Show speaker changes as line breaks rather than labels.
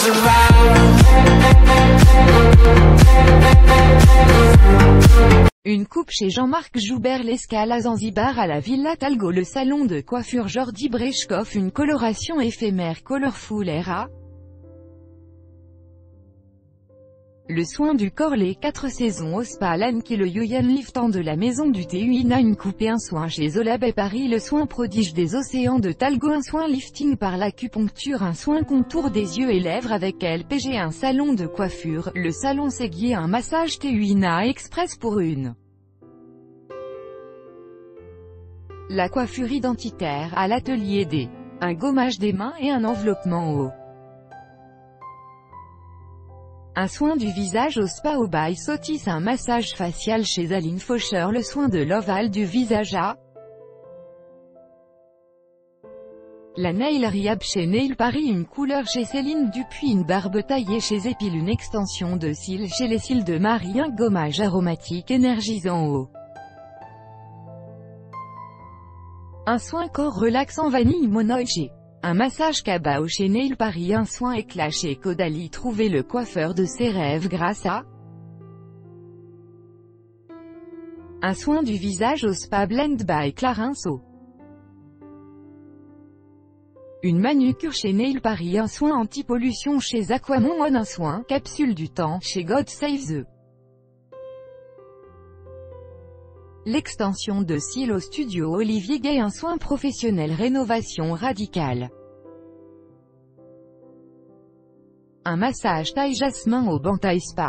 Une coupe chez Jean-Marc Joubert, l'escale à Zanzibar à la Villa Talgo, le salon de coiffure Jordi Brejkov, une coloration éphémère Colorful Era. Le soin du corps, les 4 saisons au spa Lanki, le Yuyan Liftant de la maison du Thuina, une coupe et un soin chez Zola Bay Paris, le soin prodige des océans de Talgo, un soin lifting par l'acupuncture, un soin contour des yeux et lèvres avec LPG, un salon de coiffure, le salon Seguier, un massage Thuina Express pour une. La coiffure identitaire à l'atelier D. Un gommage des mains et un enveloppement haut. Un soin du visage au spa au by Sotis, un massage facial chez Aline Faucher, le soin de l'ovale du visage à la Nail Rehab chez Nail Paris, une couleur chez Céline Dupuis, une barbe taillée chez Épile, une extension de cils chez les cils de Marie, un gommage aromatique énergisant haut. Un soin corps relaxant vanille monoï chez un massage Cabao chez Nail Paris, un soin éclat chez Caudalie, trouvez le coiffeur de ses rêves grâce à un soin du visage au spa Blend by Clarinceau. Une manucure chez Nail Paris, un soin anti-pollution chez Aquamon One, un soin capsule du temps chez God Save the. L'extension de cils au studio Olivier Gay, un soin professionnel rénovation radicale. Un massage taille jasmin au Bantaï Spa.